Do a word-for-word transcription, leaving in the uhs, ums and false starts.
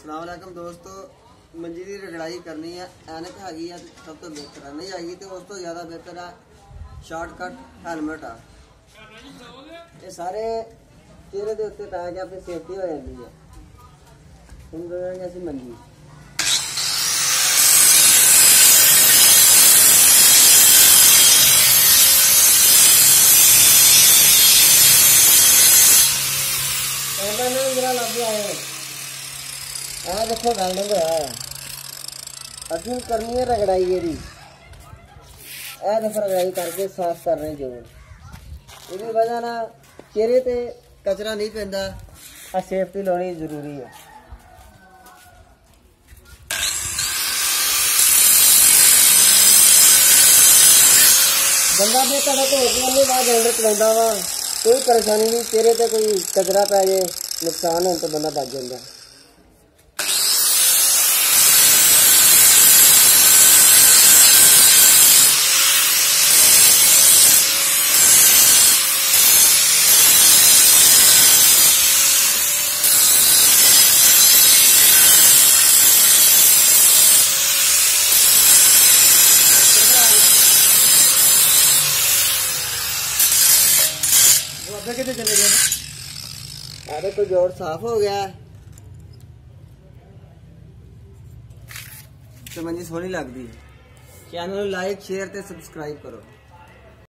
अस्सलाम वालेकुम दोस्तों, मंजी की रगड़ाई करनी है। ऐनक हैगी है सब तो बेहतर है, नहीं हैगी तो उस तो ज़्यादा बेहतर है शॉर्टकट हैलमेट है। ये सारे चेहरे के उत्ते पै के अपनी सेफ्टी हो जाती है। हम करेंगे ऐसी मंजी जरा लग आए आ देखो वेल्डिंग है। अभी करनी है रगड़ाई ये देखो रगड़ाई करके साफ कर रहे जोड़। इसकी वजह ना चेहरे ते कचरा नहीं पैंदा, सेफ्टी लानी जरूरी है। बंदा भी कड़क हो बाद एंडर चलाता वा, कोई परेशानी नहीं। चेहरे ते कोई कचरा पै जाए नुकसान होने तो बंदा बच जाता। कितने चले गए? अरे कोई जोड़ साफ हो गया तो मंजी सोहनी लगती है। चैनल लाइक शेयर ते सब्सक्राइब करो।